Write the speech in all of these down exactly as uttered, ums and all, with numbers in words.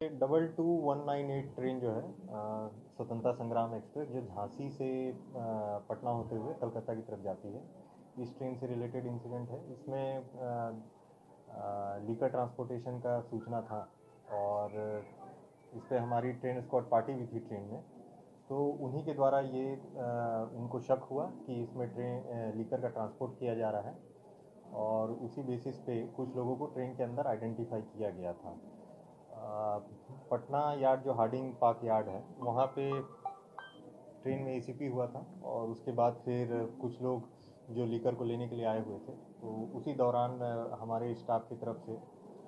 Double two one nine eight train जो है अ, स्वतंत्रता संग्राम एक्सप्रेस जो झांसी से अ, पटना होते हुए कलकत्ता की तरफ जाती है, इस ट्रेन से रिलेटेड इंसिडेंट है। इसमें लीकर ट्रांसपोर्टेशन का सूचना था और इस पर हमारी ट्रेन स्क्वाड पार्टी भी थी ट्रेन में, तो उन्हीं के द्वारा ये आ, उनको शक हुआ कि इसमें ट्रेन लीकर का ट्रांसपोर्ट किया जा रहा है और उसी बेसिस पे कुछ लोगों को ट्रेन के अंदर आइडेंटिफाई किया गया था। आ, पटना यार्ड जो हार्डिंग पार्क यार्ड है, वहाँ पे ट्रेन में एसीपी हुआ था और उसके बाद फिर कुछ लोग जो लीकर को लेने के लिए आए हुए थे, तो उसी दौरान हमारे स्टाफ की तरफ से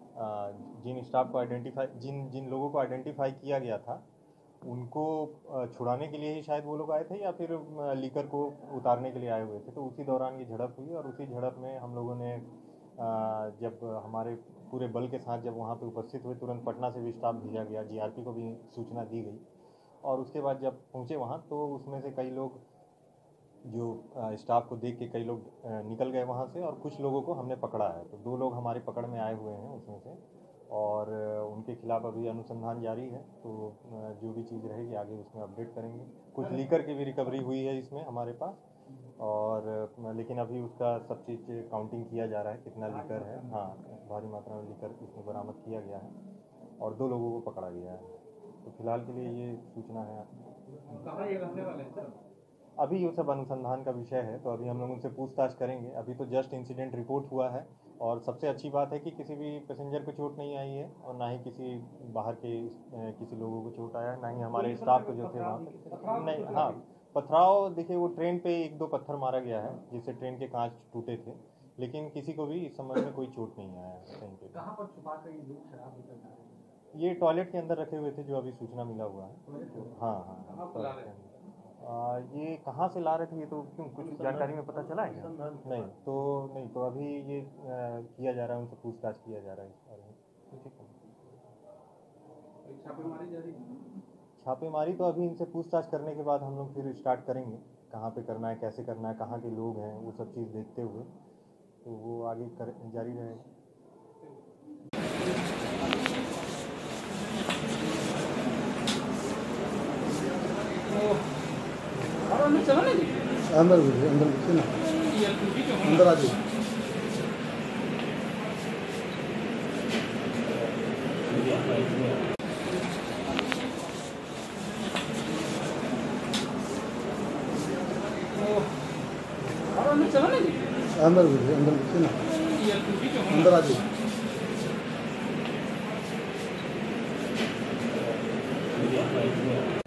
जिन स्टाफ को आइडेंटिफाई जिन जिन लोगों को आइडेंटिफाई किया गया था, उनको छुड़ाने के लिए ही शायद वो लोग आए थे या फिर लीकर को उतारने के लिए आए हुए थे। तो उसी दौरान ये झड़प हुई और उसी झड़प में हम लोगों ने जब हमारे पूरे बल के साथ जब वहाँ पे उपस्थित हुए, तुरंत पटना से भी स्टाफ भेजा गया, जीआरपी को भी सूचना दी गई और उसके बाद जब पहुँचे वहाँ तो उसमें से कई लोग जो स्टाफ को देख के कई लोग निकल गए वहाँ से और कुछ लोगों को हमने पकड़ा है। तो दो लोग हमारी पकड़ में आए हुए हैं उसमें से और उनके खिलाफ अभी अनुसंधान जारी है, तो जो भी चीज़ रहेगी आगे उसमें अपडेट करेंगे। कुछ लीकर की भी रिकवरी हुई है इसमें हमारे पास और लेकिन अभी उसका सब चीज़ काउंटिंग किया जा रहा है कितना लीकर है। हाँ, भारी मात्रा में लीकर इसमें बरामद किया गया है और दो लोगों को पकड़ा गया है। तो फिलहाल के लिए ये सूचना है। कहाँ ये रहने वाले हैं सर? अभी ये सब अनुसंधान का विषय है, तो अभी हम लोग उनसे पूछताछ करेंगे। अभी तो जस्ट इंसिडेंट रिपोर्ट हुआ है और सबसे अच्छी बात है कि किसी भी पैसेंजर को चोट नहीं आई है और ना ही किसी बाहर के किसी लोगों को चोट आया है, ना ही हमारे स्टाफ को जो थे वहाँ नहीं। हाँ, पथराव देखिए, वो ट्रेन पे एक दो पत्थर मारा गया है जिससे ट्रेन के कांच टूटे थे, लेकिन किसी को भी इस संबंध में कोई चोट नहीं आया ट्रेन पे। कहाँ पर छुपा कर ये लोग शराब लेकर जा रहे हैं? ये टॉयलेट के अंदर रखे हुए थे, जो अभी सूचना मिला हुआ है। हाँ हाँ, टॉयलेट के अंदर। आ, ये कहाँ से ला रहे थे ये तो क्यों कुछ जानकारी में पता चला है क्या? नहीं तो नहीं तो अभी ये आ, किया जा रहा है, उनसे पूछताछ किया जा रहा है इस बारे में। ठीक है, छापेमारी जारी है? छापेमारी तो अभी इनसे पूछताछ करने के बाद हम लोग फिर स्टार्ट करेंगे, कहाँ पे करना है, कैसे करना है, कहाँ के लोग हैं, वो सब चीज़ देखते हुए तो वो आगे कर जारी रहेगा। चलो ना जी, अंदर घुसिए, अंदर घुसिए ना, अंदर आ जाइए। चलो ना जी, अंदर घुसिए, अंदर घुसिए ना, अंदर आ जाइए।